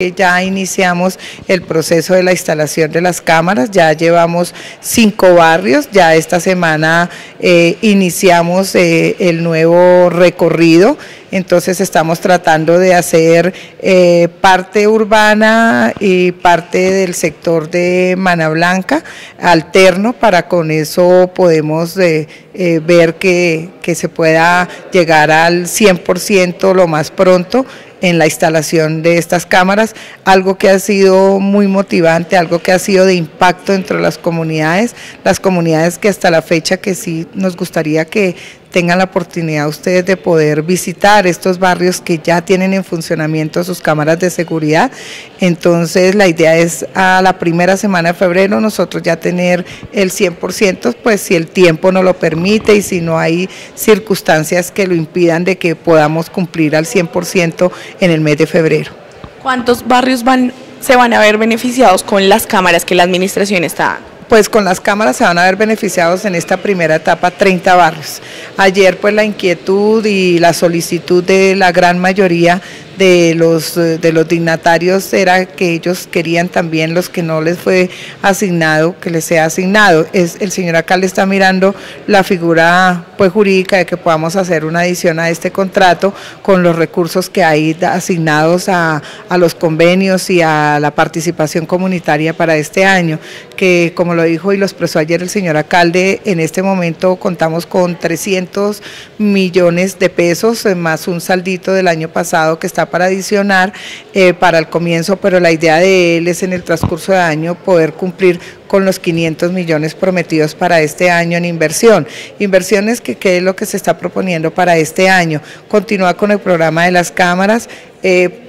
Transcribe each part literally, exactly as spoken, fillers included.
Ya iniciamos el proceso de la instalación de las cámaras, ya llevamos cinco barrios, ya esta semana eh, iniciamos eh, el nuevo recorrido, entonces estamos tratando de hacer eh, parte urbana y parte del sector de Mana Blanca, alterno, para con eso podemos eh, eh, ver que, que se pueda llegar al cien por ciento lo más pronto en la instalación de estas cámaras, algo que ha sido muy motivante, algo que ha sido de impacto entre las comunidades, las comunidades que hasta la fecha que sí nos gustaría que tengan la oportunidad ustedes de poder visitar estos barrios que ya tienen en funcionamiento sus cámaras de seguridad. Entonces la idea es a la primera semana de febrero nosotros ya tener el cien por ciento, pues si el tiempo nos lo permite y si no hay circunstancias que lo impidan de que podamos cumplir al cien por ciento en el mes de febrero. ¿Cuántos barrios van, se van a ver beneficiados con las cámaras que la administración está dando? Pues con las cámaras se van a ver beneficiados en esta primera etapa treinta barrios. Ayer pues la inquietud y la solicitud de la gran mayoría de los, de los dignatarios era que ellos querían también los que no les fue asignado, que les sea asignado. Es, el señor alcalde está mirando la figura pues jurídica de que podamos hacer una adición a este contrato con los recursos que hay asignados a, a los convenios y a la participación comunitaria para este año, que como lo dijo y lo expresó ayer el señor alcalde, en este momento contamos con trescientos millones de pesos, más un saldito del año pasado que está para adicionar eh, para el comienzo, pero la idea de él es en el transcurso de año poder cumplir con los quinientos millones prometidos para este año en inversión. Inversiones que qué es lo que se está proponiendo para este año. Continúa con el programa de las cámaras, eh,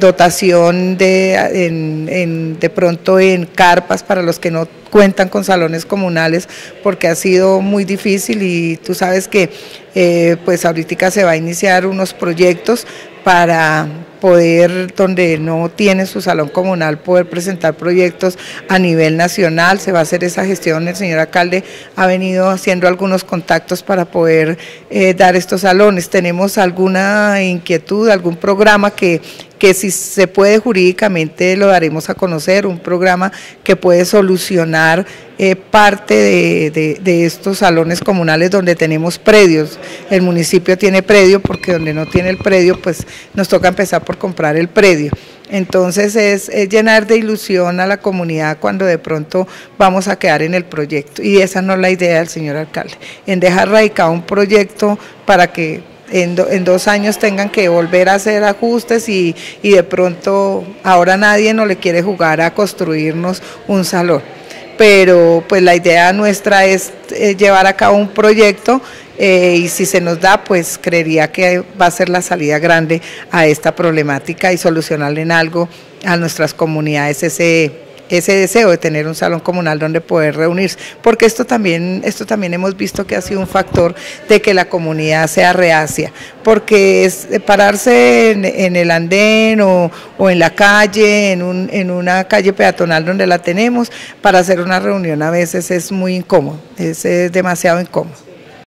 dotación de, en, en, de pronto en carpas para los que no cuentan con salones comunales, porque ha sido muy difícil y tú sabes que eh, pues ahorita se va a iniciar unos proyectos para poder, donde no tiene su salón comunal, poder presentar proyectos a nivel nacional. Se va a hacer esa gestión, el señor alcalde ha venido haciendo algunos contactos para poder eh, dar estos salones. ¿Tenemos alguna inquietud, algún programa que, que si se puede jurídicamente lo daremos a conocer, un programa que puede solucionar eh, parte de, de, de estos salones comunales donde tenemos predios? El municipio tiene predio, porque donde no tiene el predio pues nos toca empezar por comprar el predio. Entonces es, es llenar de ilusión a la comunidad cuando de pronto vamos a quedar en el proyecto, y esa no es la idea del señor alcalde, en dejar radicado un proyecto para que En, do, en dos años tengan que volver a hacer ajustes y, y de pronto ahora nadie no le quiere jugar a construirnos un salón. Pero pues la idea nuestra es eh, llevar a cabo un proyecto eh, y si se nos da, pues creería que va a ser la salida grande a esta problemática y solucionarle en algo a nuestras comunidades ese ese deseo de tener un salón comunal donde poder reunirse, porque esto también, esto también hemos visto que ha sido un factor de que la comunidad sea reacia, porque es pararse en, en el andén o, o en la calle, en, un, en una calle peatonal donde la tenemos, para hacer una reunión a veces es muy incómodo, es, es demasiado incómodo.